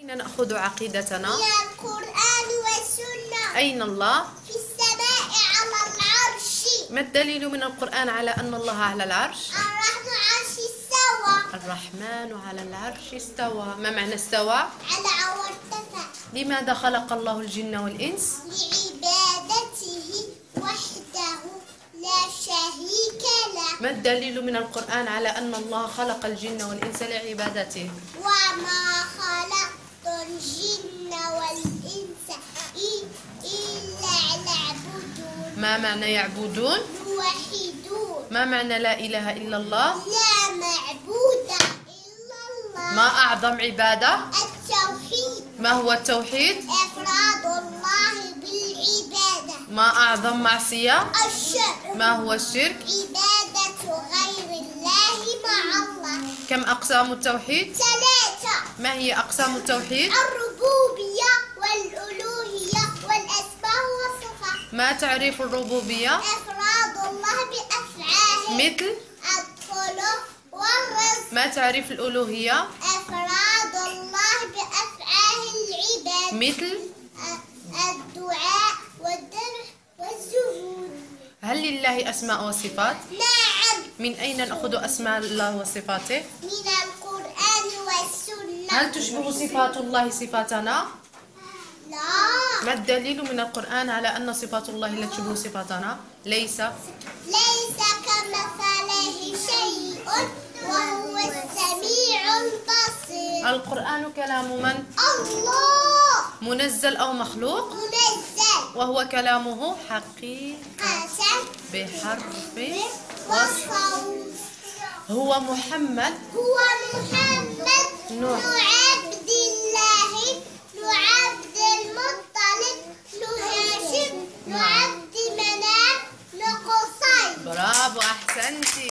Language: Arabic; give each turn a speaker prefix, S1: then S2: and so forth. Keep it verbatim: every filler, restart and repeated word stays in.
S1: أين نأخذ عقيدتنا؟
S2: من القرآن والسنة.
S1: أين الله؟
S2: في السماء على العرش.
S1: ما الدليل من القرآن على أن الله على العرش؟
S2: الرحمن عرش استوى.
S1: الرحمن على العرش استوى. ما معنى استوى؟
S2: على وارتفع.
S1: لماذا خلق الله الجن والإنس؟
S2: لعبادته وحده لا شريك له.
S1: ما الدليل من القرآن على أن الله خلق الجن والإنس لعبادته؟
S2: وما خلقت الجن والإنس إلا ليعبدون.
S1: ما معنى يعبدون؟
S2: يوحدون.
S1: ما معنى لا إله إلا الله؟
S2: لا معبود إلا الله.
S1: ما أعظم عبادة؟
S2: التوحيد.
S1: ما هو التوحيد؟
S2: إفراد الله بالعبادة.
S1: ما أعظم معصية؟
S2: الشرك.
S1: ما هو الشرك؟
S2: عبادة غير الله مع الله.
S1: كم أقسام التوحيد؟
S2: ثلاثة.
S1: ما هي أقسام التوحيد؟
S2: الربوبية والألوهية والأسماء والصفات.
S1: ما تعريف الربوبية؟
S2: إفراد الله بأفعاله.
S1: مثل؟
S2: الخلق والرزق.
S1: ما تعريف الألوهية؟
S2: إفراد الله بأفعال العباد.
S1: مثل؟
S2: الدعاء والذبح والزهود.
S1: هل لله أسماء وصفات؟
S2: نعم.
S1: من أين نأخذ أسماء الله وصفاته؟
S2: من القرآن والسنة.
S1: هل تشبه صفات الله صفاتنا؟
S2: لا.
S1: ما الدليل من القرآن على أن صفات الله لا تشبه صفاتنا؟ ليس
S2: ليس كمثله شيء وهو السميع البصير.
S1: القرآن كلام من؟
S2: الله.
S1: منزل أو مخلوق؟
S2: منزل.
S1: وهو كلامه حقيقة
S2: حسن.
S1: بحرف وصف.
S2: وصوت.
S1: هو محمد
S2: هو محمد
S1: نوح.
S2: بن عبد الله بن عبد المطلب بن هاشم بن عبد مناف بن قصي.
S1: برافو أحسنتي.